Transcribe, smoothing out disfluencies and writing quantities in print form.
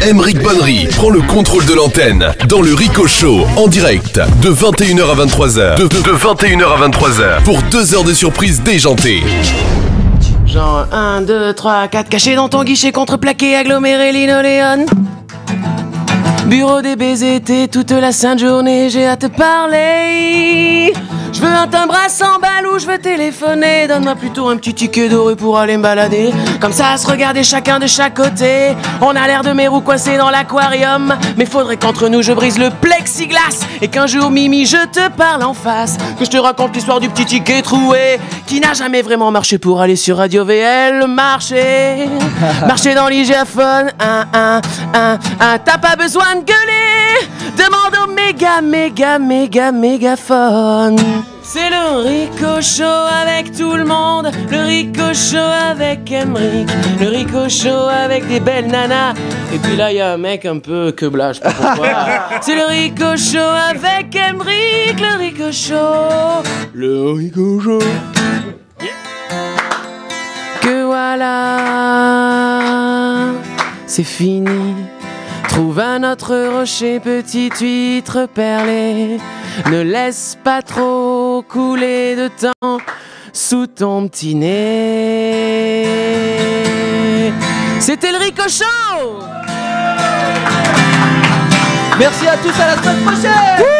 Aymeric Bonnery prend le contrôle de l'antenne dans le Rico Show en direct de 21h à 23h. De 21h à 23h pour 2 heures de surprise déjantée. Genre 1, 2, 3, 4, caché dans ton guichet, contreplaqué, aggloméré, linoléon. Bureau des baisers, t'es toute la sainte journée, j'ai à te parler. Je veux un timbre à 100 balles ou je veux téléphoner. Donne-moi plutôt un petit ticket doré pour aller me balader. Comme ça à se regarder chacun de chaque côté. On a l'air de mes roues coincées dans l'aquarium. Mais faudrait qu'entre nous je brise le plexiglas. Et qu'un jour Mimi je te parle en face. Que je te raconte l'histoire du petit ticket troué qui n'a jamais vraiment marché pour aller sur Radio VL. Marcher dans l'hygiaphone. T'as pas besoin de gueuler. Demande au mégaphone. C'est le Rico Show avec tout le monde. Le Rico Show avec Aymeric. Le Rico Show avec des belles nanas. Et puis là, il y a un mec un peu queubla, je sais pas pourquoi. C'est le Rico Show avec Aymeric. Le Rico Show. Le Rico Show. Que voilà, c'est fini. Trouve un autre rocher, petite huître perlée. Ne laisse pas trop couler de temps sous ton petit nez. C'était le Rico Show. Merci à tous, à la semaine prochaine.